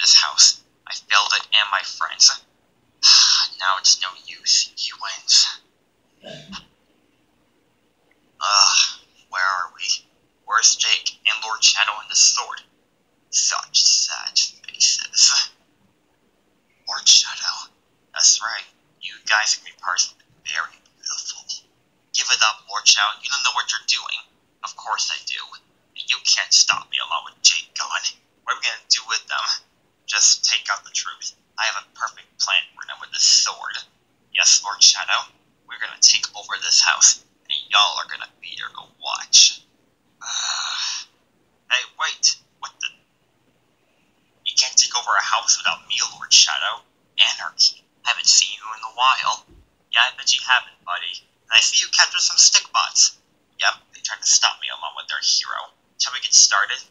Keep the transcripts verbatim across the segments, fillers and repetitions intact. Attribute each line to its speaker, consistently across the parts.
Speaker 1: this house. I failed it and my friends. Now it's no use. He wins. Ugh, where are we? Where's Jake and Lord Shadow and the sword? Such sad faces. Lord Shadow. That's right. You guys can be part of something very beautiful. Give it up, Lord Shadow. You don't know what you're doing. Of course I do. And you can't stop me along with Jake going. What are we gonna do with them? Just take out the truth. I have a perfect plan for them with this sword. Yes, Lord Shadow. We're gonna take over this house. And y'all are gonna be there to watch. Uh, hey, wait. What the? You can't take over a house without me, Lord Shadow. Anarky. Haven't seen you in a while. Yeah, I bet you haven't, buddy. And I see you captured some Stikbots. Yep, they tried to stop me along with their hero. Shall we get started?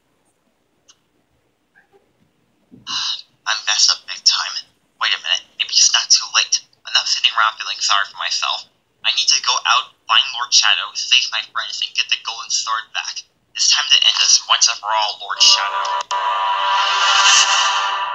Speaker 1: I'm messed up big time. Wait a minute, maybe it's not too late. Enough sitting around feeling sorry for myself. I need to go out, find Lord Shadow, save my friends, and get the golden sword back. It's time to end this once and for all, Lord Shadow.